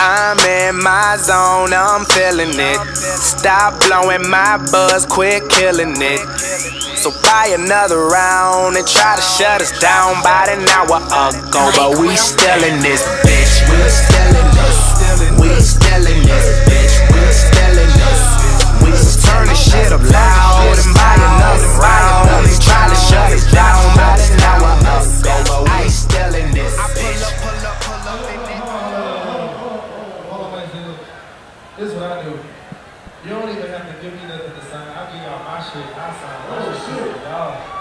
I'm in my zone, I'm feeling it. Stop blowing my buzz, quit killing it. So buy another round and try to shut us down about an hour ago. But we still in this bitch, we still in this. We still in this bitch, we still in this. We turn the shit up loud and buy another round and try to shut us down about an hour ago. But we still in this bitch. This is what I do. You don't even have to give me nothing to sign. I'll give y'all my shit. I'll sign my shit. Y'all.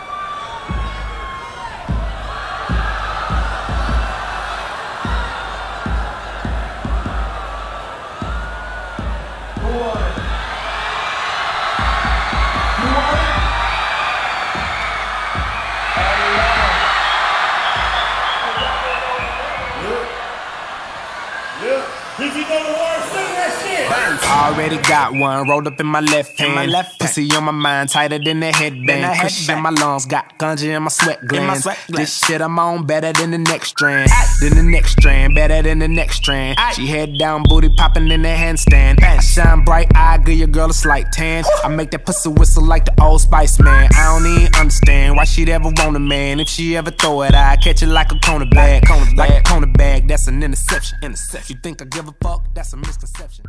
If you know the words, sing that shit. Already got one rolled up in my left hand. Pussy on my mind, tighter than the headband. Cushion in my lungs, got ganja in my sweat glands. This shit I'm on better than the next strand. Then the next strand, better than the next strand. She head down, booty popping in the handstand. I shine bright, I give your girl a slight tan. I make that pussy whistle like the Old Spice man. I don't even understand why she'd ever want a man. If she ever throw it, I catch it like a cornerback. Like a cornerback, that's an interception. You think I give a fuck? That's a misconception.